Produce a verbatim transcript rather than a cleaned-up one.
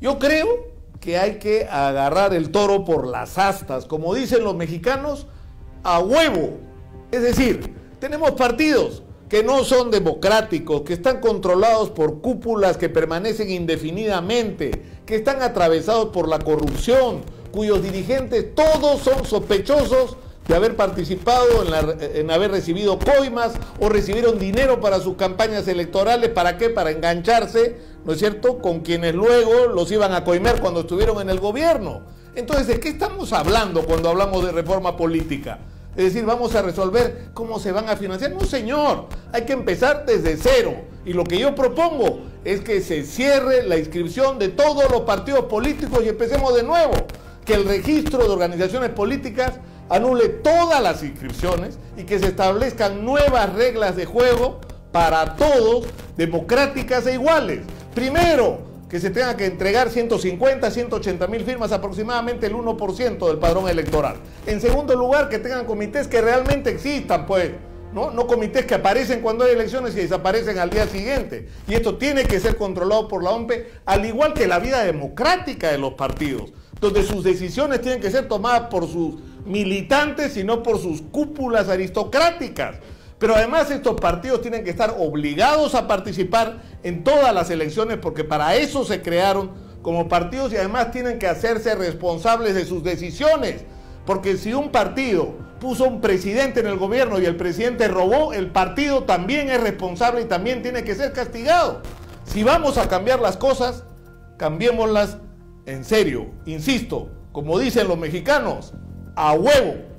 Yo creo que hay que agarrar el toro por las astas, como dicen los mexicanos, a huevo. Es decir, tenemos partidos que no son democráticos, que están controlados por cúpulas que permanecen indefinidamente, que están atravesados por la corrupción, cuyos dirigentes todos son sospechosos de haber participado en, la, en haber recibido coimas o recibieron dinero para sus campañas electorales. ¿Para qué? Para engancharse, ¿no es cierto?, con quienes luego los iban a coimear cuando estuvieron en el gobierno. Entonces, ¿de qué estamos hablando cuando hablamos de reforma política? Es decir, vamos a resolver cómo se van a financiar. No, señor, hay que empezar desde cero. Y lo que yo propongo es que se cierre la inscripción de todos los partidos políticos y empecemos de nuevo. Que el registro de organizaciones políticas anule todas las inscripciones y que se establezcan nuevas reglas de juego para todos, democráticas e iguales. Primero, que se tenga que entregar ciento cincuenta, ciento ochenta mil firmas, aproximadamente el uno por ciento del padrón electoral. En segundo lugar, que tengan comités que realmente existan, pues, ¿no? No comités que aparecen cuando hay elecciones y desaparecen al día siguiente. Y esto tiene que ser controlado por la O M P E, al igual que la vida democrática de los partidos, donde sus decisiones tienen que ser tomadas por sus militantes y no por sus cúpulas aristocráticas. Pero además estos partidos tienen que estar obligados a participar en todas las elecciones porque para eso se crearon como partidos y además tienen que hacerse responsables de sus decisiones. Porque si un partido puso un presidente en el gobierno y el presidente robó, el partido también es responsable y también tiene que ser castigado. Si vamos a cambiar las cosas, cambiémoslas en serio. Insisto, como dicen los mexicanos, a huevo.